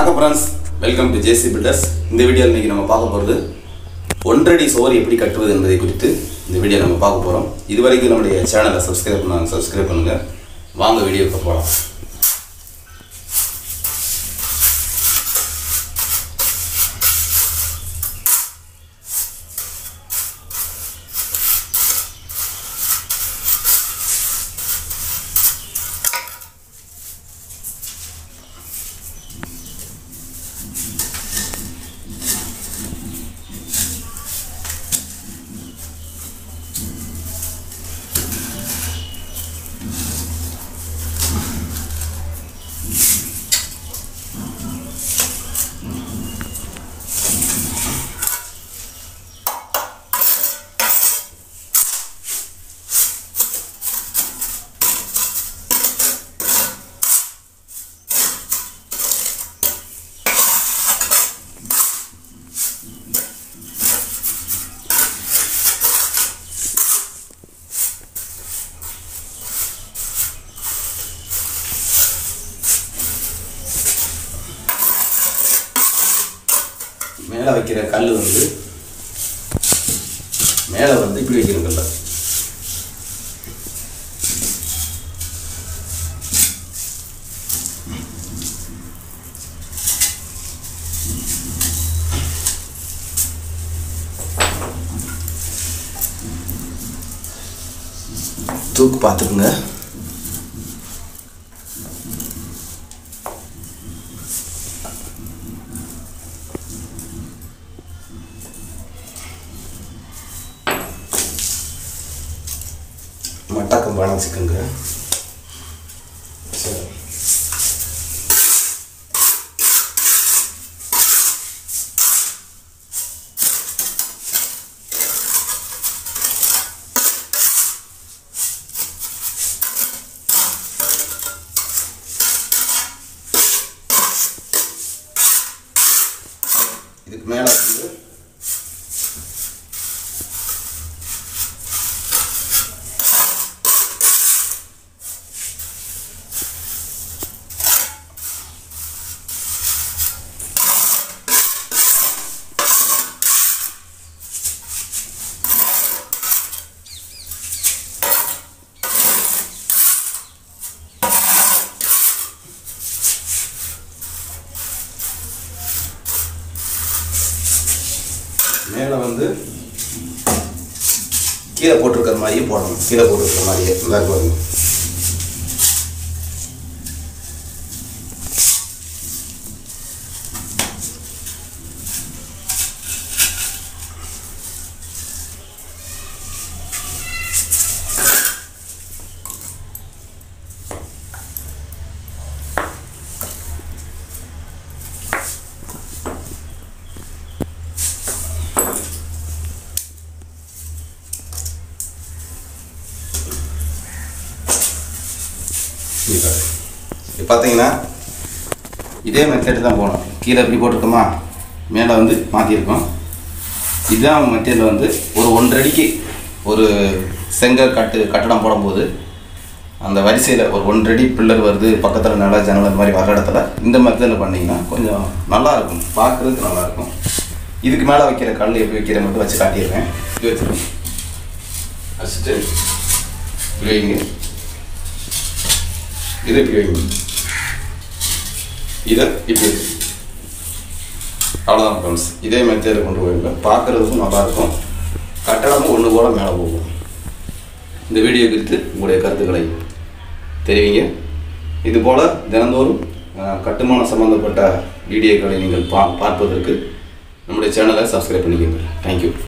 வணக்கம் friends, welcome to JC builders. இந்த வீடியோவில் இன்றைக்கி நம்ம பார்க்க போகிறது ஒன்றடி சுவர் எப்படி கட்டுவது என்பதை குறித்து இந்த வீடியோ நம்ம பார்க்க போகிறோம். இதுவரைக்கும் நம்முடைய சேனலை சப்ஸ்கிரைப் பண்ணுங்கள். வாங்க வீடியோக்கு போகலாம். மேலே வைக்கிற கல் மேலே இப்படி வைக்கிற கல்ல தூக்கு பார்த்துக்குங்க. மட்டக்கம் வளைச்சிக்கோங்க. சரி, இதுக்கு மேலே மேலே கீழே போட்டிருக்கிற மாதிரியே போடணும். கீழே போட்டிருக்கிற மாதிரியே நல்லா பாருங்க. இது பார்த்தீங்கன்னா இதே மெத்தேடு தான் போகணும். கீழே எப்படி போட்டிருக்கோமா, மேலே மாற்றிருக்கோம். இதுதான் மெத்தேடில் ஒரு 1.5 அடிக்கு ஒரு செங்கல் கட்டடம் போடும்போது அந்த வரிசையில் ஒரு 1.5 அடி பில்லர் வருது, பக்கத்தில் நல்லா ஜன்னல் அந்த மாதிரி வர இடத்துல இந்த மெத்தேடில் பண்ணிங்கன்னா கொஞ்சம் நல்லாயிருக்கும், பார்க்குறதுக்கு நல்லாயிருக்கும். இதுக்கு மேலே வைக்கிற கல் எப்படி வைக்கிற மட்டும் வச்சு காட்டிடுவேன். இது வச்சுருக்கேன் வச்சுட்டு இப்படி வைங்க. இதை இப்படி வைங்க, இதை இப்படி. அவ்வளோதான் ஃப்ரெண்ட்ஸ். இதே மெத்தேடில் கொண்டு போயிருங்க. பார்க்குறதுக்கும் நல்லாயிருக்கும், கட்டடமும் ஒன்று போல் மேலே போகும். இந்த வீடியோ குறித்து உங்களுடைய கருத்துக்களை தெரிவிங்க. இதுபோல் தினந்தோறும் கட்டுமான சம்பந்தப்பட்ட வீடியோக்களை நீங்கள் பார்ப்பதற்கு நம்முடைய சேனலை சப்ஸ்கிரைப் பண்ணிக்கோங்க. தேங்க்யூ.